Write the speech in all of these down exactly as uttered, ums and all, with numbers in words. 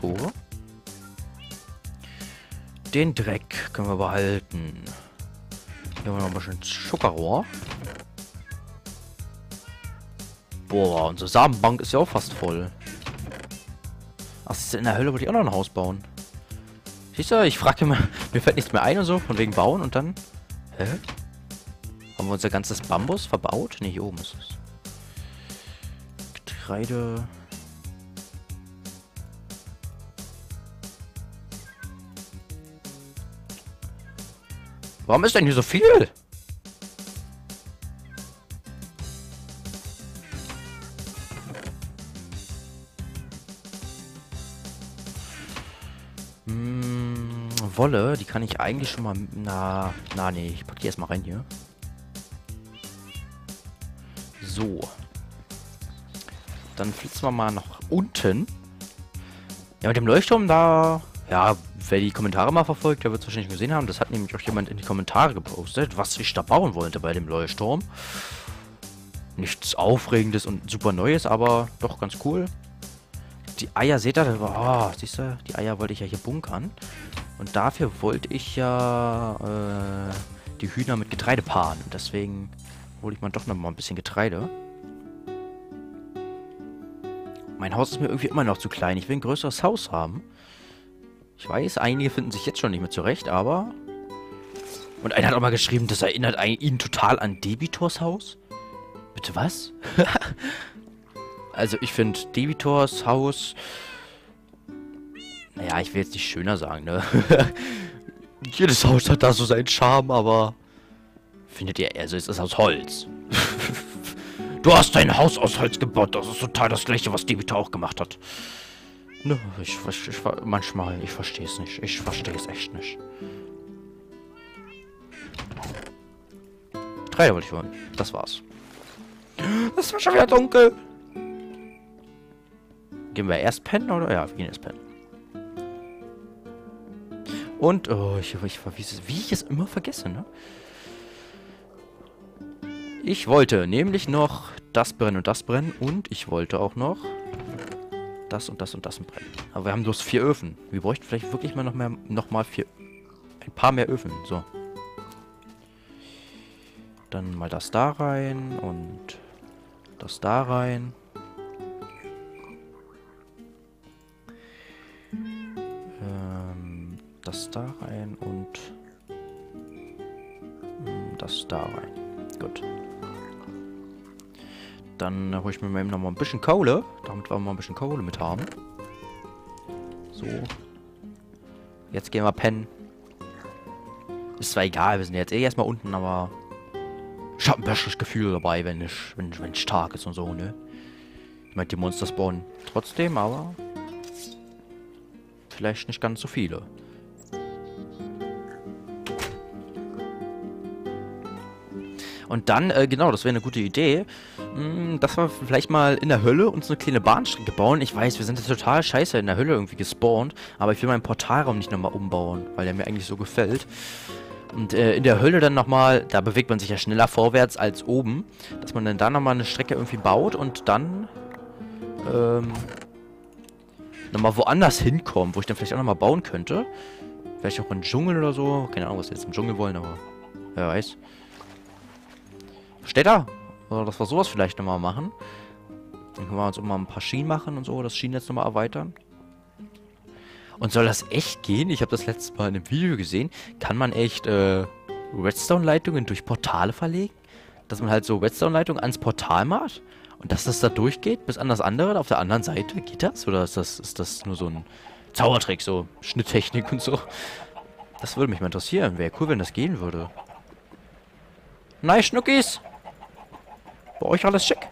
Traktoren. Den Dreck können wir behalten. Hier haben wir noch ein bisschen Zuckerrohr. Boah, unsere Samenbank ist ja auch fast voll. Ach, in der Hölle wollte ich auch noch ein Haus bauen. Siehst du, ich frage immer, mir fällt nichts mehr ein und so, von wegen bauen und dann... Hä? Haben wir unser ganzes Bambus verbaut? Ne, hier oben ist es. Getreide... Warum ist denn hier so viel? Hm, Wolle, die kann ich eigentlich schon mal... Na, na nee, ich pack die erstmal rein hier. So. Dann flitzen wir mal nach unten. Ja, mit dem Leuchtturm da... Ja, wer die Kommentare mal verfolgt, der wird es wahrscheinlich gesehen haben. Das hat nämlich auch jemand in die Kommentare gepostet, was ich da bauen wollte bei dem Leuchtturm. Nichts Aufregendes und super Neues, aber doch ganz cool. Die Eier, seht ihr? Oh, siehst du? Die Eier wollte ich ja hier bunkern. Und dafür wollte ich ja äh, die Hühner mit Getreide paaren. Deswegen hole ich mal doch noch mal ein bisschen Getreide. Mein Haus ist mir irgendwie immer noch zu klein. Ich will ein größeres Haus haben. Ich weiß, einige finden sich jetzt schon nicht mehr zurecht, aber... Und einer hat auch mal geschrieben, das erinnert ihn total an Debitors Haus. Bitte was? Also ich finde Debitors Haus... Naja, ich will jetzt nicht schöner sagen, ne? Jedes Haus hat da so seinen Charme, aber... Findet ihr, also es ist aus Holz. Du hast dein Haus aus Holz gebaut, das ist total das gleiche, was Debitor auch gemacht hat. Ne, ich, ich, ich manchmal, ich verstehe es nicht. Ich verstehe es echt nicht. Drei wollte ich holen. Das war's. Es war schon wieder dunkel. Gehen wir erst pennen, oder? Ja, wir gehen erst pennen. Und, oh, ich, ich, wie, wie ich es immer vergesse, ne? Ich wollte nämlich noch das brennen und das brennen. Und ich wollte auch noch... das und das und das brennen. Aber wir haben bloß vier Öfen. Wir bräuchten vielleicht wirklich mal noch mehr, noch mal vier, ein paar mehr Öfen. So. Dann mal das da rein und das da rein. Ähm, das da rein und das da rein. Gut. Dann hole ich mir eben noch mal ein bisschen Kohle, damit wir mal ein bisschen Kohle mit haben. So. Jetzt gehen wir pennen. Ist zwar egal, wir sind jetzt eh erstmal unten, aber ich habe ein besseres Gefühl dabei, wenn ich, wenn, wenn es Tag ist und so, ne? Ich meine, die Monster spawnen trotzdem, aber vielleicht nicht ganz so viele. Und dann, äh, genau, das wäre eine gute Idee, mh, dass wir vielleicht mal in der Hölle uns eine kleine Bahnstrecke bauen. Ich weiß, wir sind jetzt total scheiße in der Hölle irgendwie gespawnt, aber ich will meinen Portalraum nicht nochmal umbauen, weil der mir eigentlich so gefällt. Und äh, in der Hölle dann nochmal, da bewegt man sich ja schneller vorwärts als oben, dass man dann da nochmal eine Strecke irgendwie baut und dann ähm, nochmal woanders hinkommt, wo ich dann vielleicht auch nochmal bauen könnte. Vielleicht auch im Dschungel oder so. Keine Ahnung, was wir jetzt im Dschungel wollen, aber wer weiß. Steht da? Oder dass wir sowas vielleicht nochmal machen. Dann können wir uns auch mal ein paar Schienen machen und so, das Schienennetz nochmal erweitern. Und soll das echt gehen? Ich habe das letzte Mal in einem Video gesehen. Kann man echt äh, Redstone-Leitungen durch Portale verlegen? Dass man halt so Redstone-Leitungen ans Portal macht und dass das da durchgeht bis an das andere auf der anderen Seite. Geht das? Oder ist das, ist das nur so ein Zaubertrick, so Schnitttechnik und so? Das würde mich mal interessieren. Wäre cool, wenn das gehen würde. Nein, Schnuckis! Bei euch alles schick.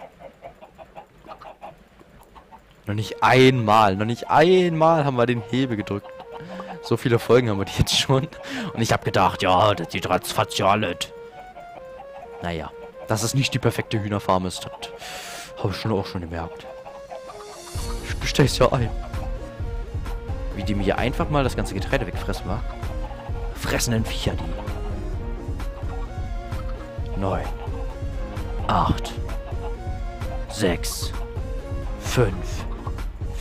Noch nicht einmal, noch nicht einmal haben wir den Hebel gedrückt. So viele Folgen haben wir die jetzt schon. Und ich habe gedacht, ja, das sieht ratzfatz ja alles. Naja, dass es nicht die perfekte Hühnerfarm ist, das habe ich schon auch schon gemerkt. Ich gestehe es ja ein. Wie die mir hier einfach mal das ganze Getreide wegfressen, wa? Fressenden Viecher, die. Neun. Acht. Sechs. Fünf.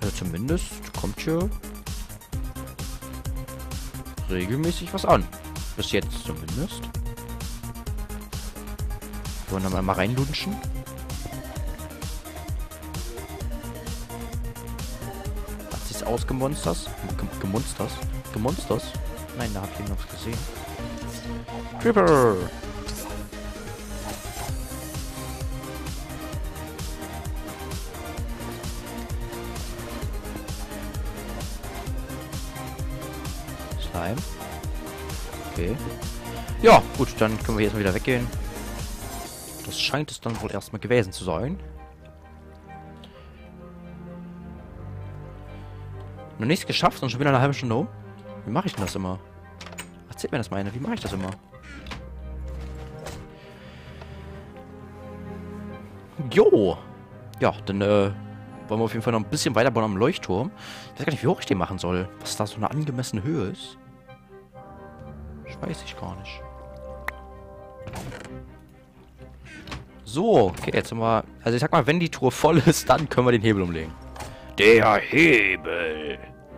Also zumindest kommt hier regelmäßig was an. Bis jetzt zumindest. Wollen wir dann mal reinlunschen? Hat sich's ausgemonstert? Gemonstert? Gemonstert? Nein, da hab ich irgendwas gesehen. Creeper! Slime. Okay. Ja, gut, dann können wir jetzt mal wieder weggehen. Das scheint es dann wohl erstmal gewesen zu sein. Noch nichts geschafft und schon wieder eine halbe Stunde um. Wie mache ich denn das immer? Erzählt mir das mal einer. Wie mache ich das immer? Jo! Ja, dann äh, wollen wir auf jeden Fall noch ein bisschen weiter bauen am Leuchtturm. Ich weiß gar nicht, wie hoch ich den machen soll. Was da so eine angemessene Höhe ist. Das weiß ich gar nicht. So, okay, jetzt haben wir... Also ich sag mal, wenn die Truhe voll ist, dann können wir den Hebel umlegen. Der Hebel!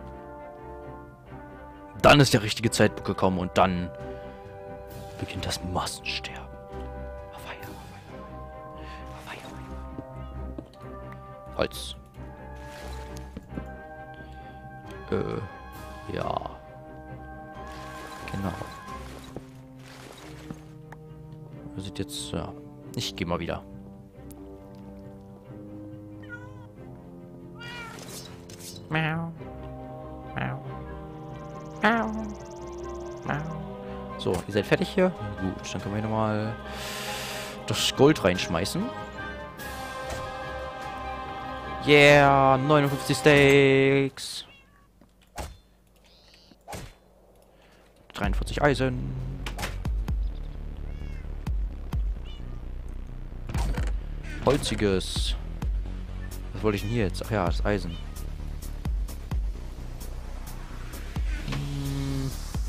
Dann ist der richtige Zeitpunkt gekommen und dann beginnt das Massensterben. Auweia, auweia. Auweia. Holz. Äh, ja. Genau. Das sieht jetzt, ja. Ich gehe mal wieder. Miau. Miau. Miau. Miau. So, ihr seid fertig hier? Gut, dann können wir hier nochmal das Gold reinschmeißen. Yeah, neunundfünfzig Steaks. dreiundvierzig Eisen. Holziges. Was wollte ich denn hier jetzt? Ach ja, das Eisen. Hm.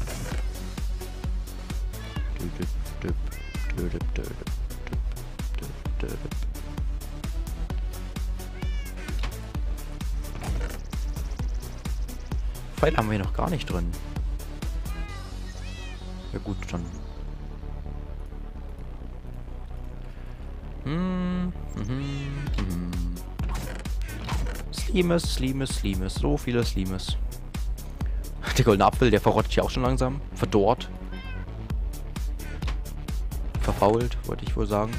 Pfeil haben wir hier noch gar nicht drin. Ja gut, dann. Hm, mhm, mhm. Slimes, Slimes, Slimes. So viele Slimes. Der goldene Apfel, der verrottet ja auch schon langsam. Verdorrt. Verfault, wollte ich wohl sagen.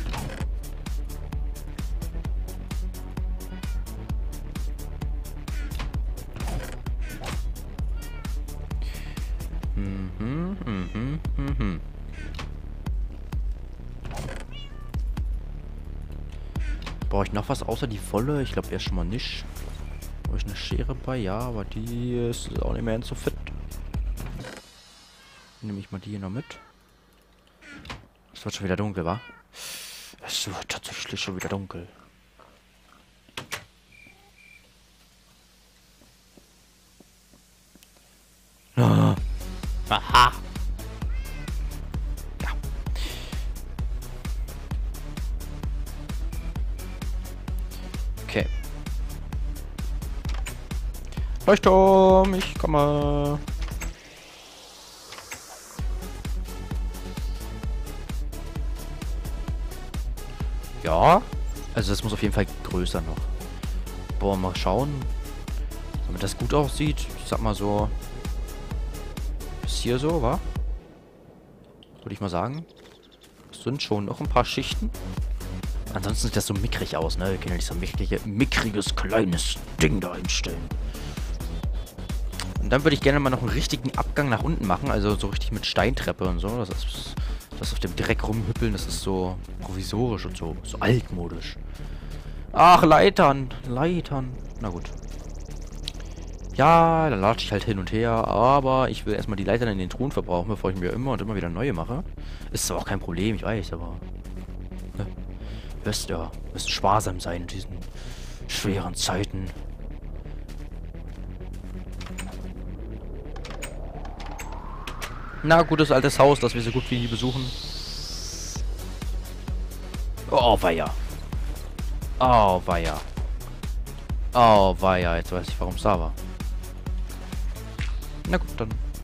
Mhm, mhm, mhm. Brauche ich noch was außer die Wolle? Ich glaube erst schon mal nicht. Habe ich eine Schere bei? Ja, aber die ist auch nicht mehr so fit. Nehme ich mal die hier noch mit. Es wird schon wieder dunkel, wa? Es wird tatsächlich schon wieder dunkel. Ah. Aha. Ja. Okay. Leuchtturm, ich komme. Ja. Also das muss auf jeden Fall größer noch. Boah, mal schauen. Damit das gut aussieht. Ich sag mal so. Bis hier so, wa? Würde ich mal sagen. Das sind schon noch ein paar Schichten. Ansonsten sieht das so mickrig aus, ne? Wir können ja nicht so mickrige, mickriges, kleines Ding da einstellen. Und dann würde ich gerne mal noch einen richtigen Abgang nach unten machen. Also so richtig mit Steintreppe und so. Das ist... Das auf dem Dreck rumhüppeln, das ist so provisorisch und so, so altmodisch. Ach, Leitern, Leitern. Na gut. Ja, dann latsche ich halt hin und her, aber ich will erstmal die Leitern in den Truhen verbrauchen, bevor ich mir immer und immer wieder neue mache. Ist zwar auch kein Problem, ich weiß, aber... Ne? Wisst ja, müsst sparsam sein in diesen schweren Zeiten. Na, gutes altes Haus, das wir so gut wie nie besuchen. Oh, weia. Oh, weia. Oh, war ja, jetzt weiß ich, warum es da war. Na gut, dann